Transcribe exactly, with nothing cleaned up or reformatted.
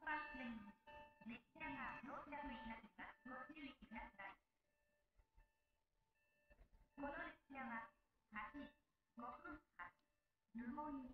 番線に列車が到着いたします。ご注意ください。この列車ははちじごふんはん、留萌